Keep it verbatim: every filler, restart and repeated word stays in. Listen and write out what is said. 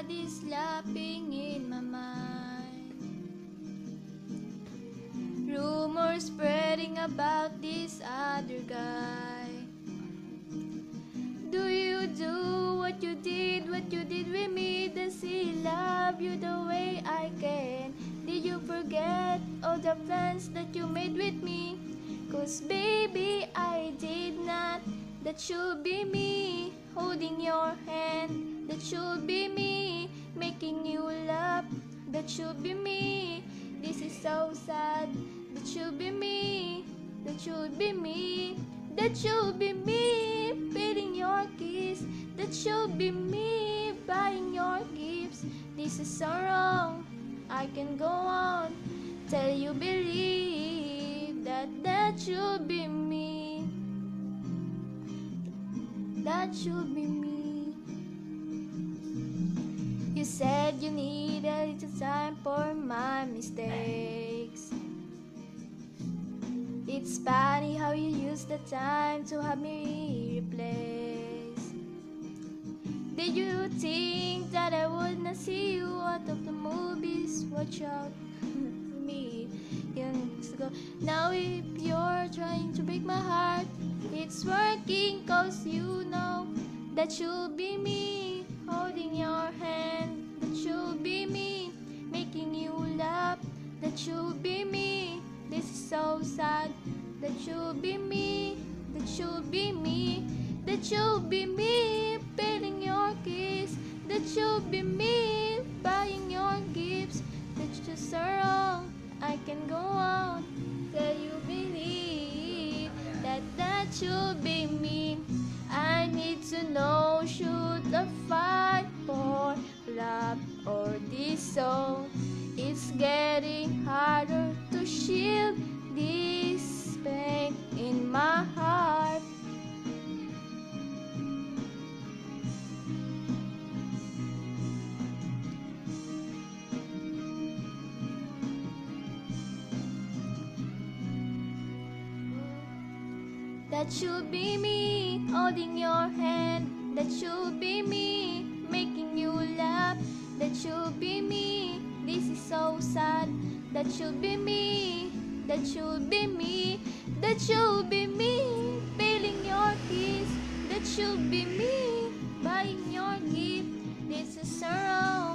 body slapping in my mind. Rumors spreading about this other guy. Do you do what you did, what you did with me? Does he love you the way I can? Did you forget all the plans that you made with me? Cause baby, I did not. That should be me, holding your hand. That should be me, making you laugh. That should be me, this is so sad. That should be me, that should be me. That should be me, feeling your kiss. That should be me, buying your gifts. This is so wrong, I can go on till you believe that that should be me. That should be me. You said you need a little time for my mistakes. It's funny how you use the time to have me replaced. Did you think that I would not see you out of the movies? Watch out for me years ago. Now if you're trying to break my heart, it's working, cause you know that should be me, holding your hand. That should be me, making you laugh. That should be me, this is so sad. That should be me, that should be me. That should be me, feeling your kiss. That should be me, buying your gifts. That's just so wrong, I can go on till you believe that that should be me. I need to know, should I fight for love or this song? It's getting harder to shield this pain in my heart. That should be me, holding your hand. That should be me, making you laugh. That should be me, this is so sad. That should be me, that should be me. That should be me, feeling your kiss. That should be me, buying your gift. This is so wrong,